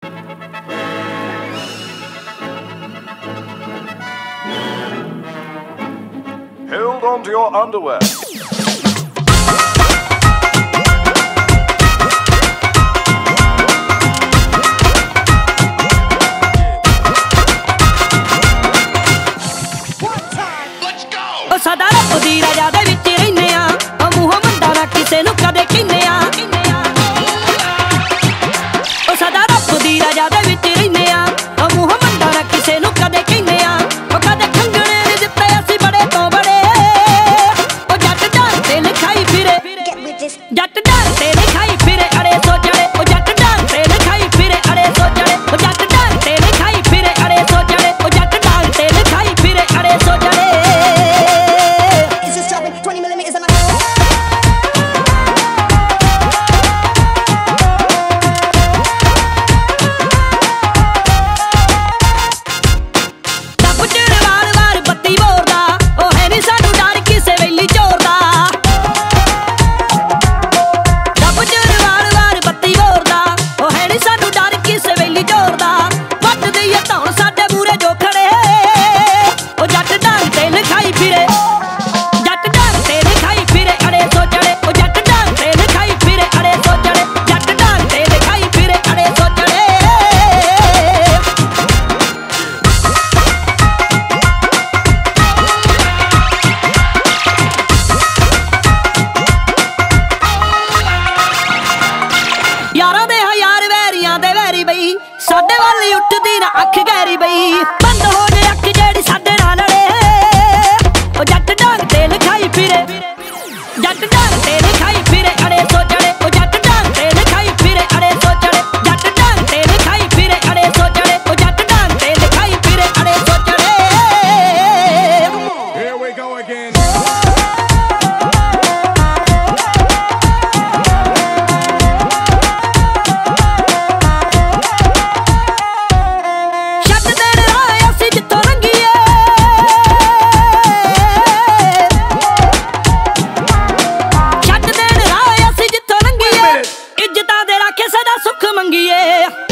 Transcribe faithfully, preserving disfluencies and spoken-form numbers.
Hold on to your underwear. सादा रब दी रजा दे विच रहने आ, मूंह मंदा ना किसे नूं कदे कहने आ। ओ सादा रब दी रजा दे विच रहने आ, मूंह मंदा ना किसे नूं कदे कहने आ। ओ कदे खंगणे नहीं दित्ते असीं बड़े तो बड़े, ओ जट डाल ते लिखाई फिरे, जट डाल ते लिखाई फिरे अड़े सो चढ़े। ओ जट डाल ते लिखाई फिरे अड़े सो चढ़े। ओ जट डाल ते लिखाई फिरे अड़े सो चढ़े। ओ जट डाल ते लिखाई फिरे अड़े सो चढ़े। यारां दे हजार वैरियां दे वैरी बई, साडे वाली उठदी ना अख गहरी बई। बंद हो जे अख जेड़ी साडे नाल लड़े, ओ जट डांग ते लिखाई फिरे, जट डांग ते लिखाई फिरे अड़े सो चढ़े। ओ जट डांग ते लिखाई फिरे अड़े सो चढ़े। जट डांग ते लिखाई फिरे अड़े सो चढ़े। ओ जट डांग ते लिखाई फिरे अड़े सो चढ़े। Here we go again. इज्जतां दे राखे सदा सुख मंगिए।